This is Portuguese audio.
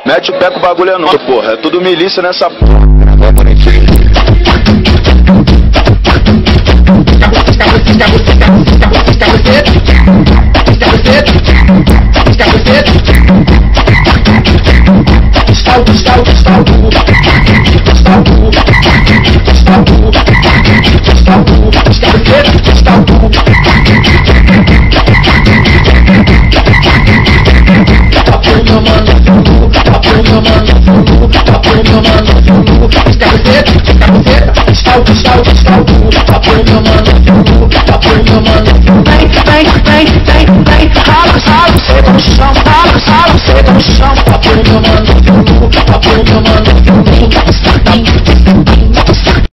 Mete o pé que o bagulho é nosso, porra. É tudo milícia nessa porra. Senta no chão, senta no chão, papo no meu mano,